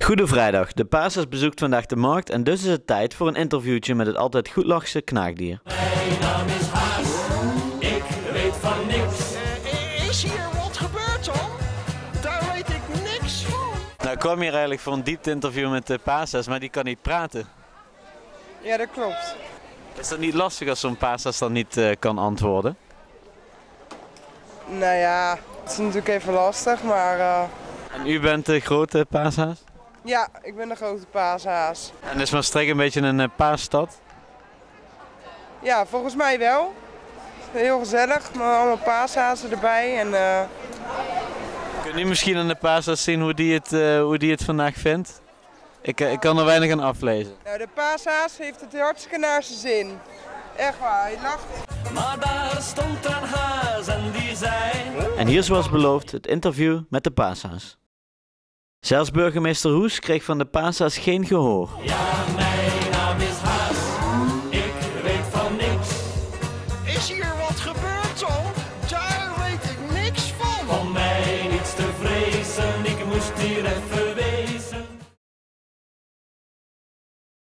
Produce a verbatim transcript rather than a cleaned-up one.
Goede vrijdag. De paashaas bezoekt vandaag de markt en dus is het tijd voor een interviewtje met het altijd goed lachse knaagdier. Mijn naam is Haas, ik weet van niks. Uh, is hier wat gebeurd dan? Daar weet ik niks van. Nou, ik kwam hier eigenlijk voor een diepte-interview met de paashaas, maar die kan niet praten. Ja, dat klopt. Is dat niet lastig als zo'n paashaas dan niet uh, kan antwoorden? Nou ja, het is natuurlijk even lastig, maar uh, En u bent de grote paashaas? ja, ik ben de grote paashaas. En is Maastricht een beetje een uh, paasstad? Ja, volgens mij wel. Heel gezellig, met allemaal paashazen erbij. En, uh, Kun je misschien aan de paashaas zien hoe die het, uh, hoe die het vandaag vindt? Ik, uh, ik kan er weinig aan aflezen. nou, de paashaas heeft het hartstikke naar zijn zin. Echt waar, hij lacht. Maar daar stond een haas en die zei... En hier zoals beloofd het interview met de paashaas. Zelfs burgemeester Hoes kreeg van de paashaas geen gehoor. Ja,